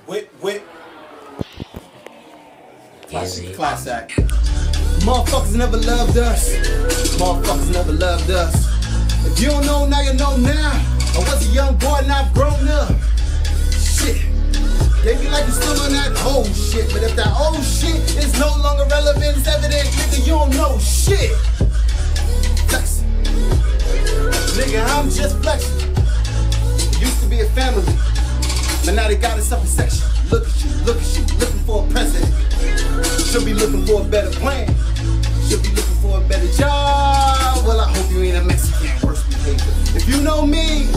With class act. Motherfuckers never loved us. Motherfuckers never loved us. If you don't know now, you know now. I was a young boy and I've grown up. Shit. They be like you still on that old shit. But if that old shit is no longer relevant, it's evident, nigga, you don't know shit. Flexing. Nigga, I'm just flexing. Used to be a family, but now they got us up in section. Look at you, looking for a president. Should be looking for a better plan. Should be looking for a better job. Well, I hope you ain't a Mexican, worst behavior. If you know me,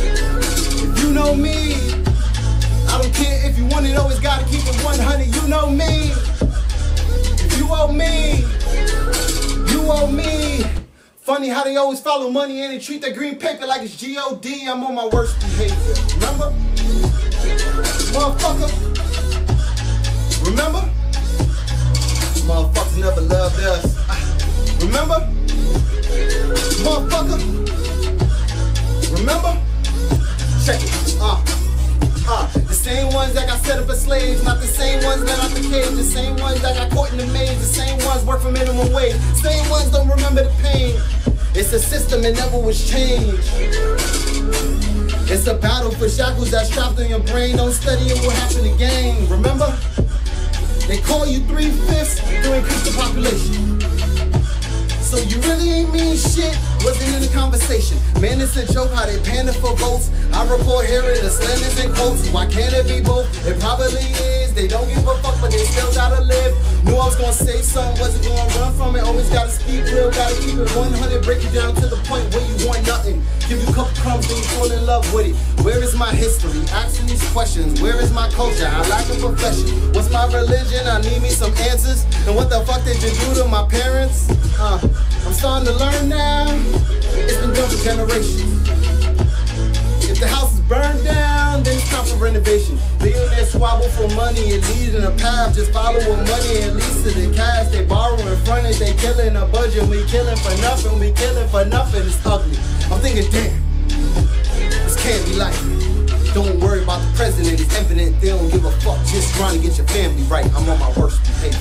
I don't care if you want it, always gotta keep it 100. You know me. If you owe me, you owe me. Funny how they always follow money and they treat that green paper like it's G.O.D. I'm on my worst behavior. Remember? Motherfucker. Remember? Motherfuckers never loved us. Remember? Motherfucker. Remember? Check it. The same ones that got set up as slaves, not the same ones that out the cage, the same ones that got caught in the maze, the same ones work for minimum wage, same ones don't remember the pain. It's a system and never was changed. It's a battle for shackles that's trapped in your brain. Don't study it will happen again. Remember? They call you 3/5 to increase the population. So you really ain't mean shit, wasn't in the conversation. Man, it's a joke how they panic for votes. I report hearing the slanders and quotes. Why can't it be both? It probably is. They don't give a fuck, but they still gotta live. Knew I was gonna say something, wasn't gonna run from it. Always gotta speak real, gotta keep it 100. Break it down to the point where you want nothing. Give you a couple crumbs, then you fall in love with it. Where is my history? Asking these questions. Where is my culture? I lack a profession. What's my religion? I need me some answers. And what the fuck did you do to my parents? I'm starting to learn now. It's been done for generations. If the house is burned down, then it's time for renovation. Billionaires squabble for money, it leads in a path. Just follow with money, it leads to the cash. They borrow in front of, they killing a budget. We killing for nothing, we killing for nothing. It's ugly. I'm thinking, damn, this can't be life. Don't worry about the president, it's evident they don't give a fuck. Just trying to get your family right. I'm on my worst behavior.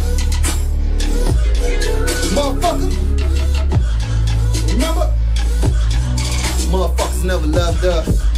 Motherfucker. Remember? Motherfuckers never loved us.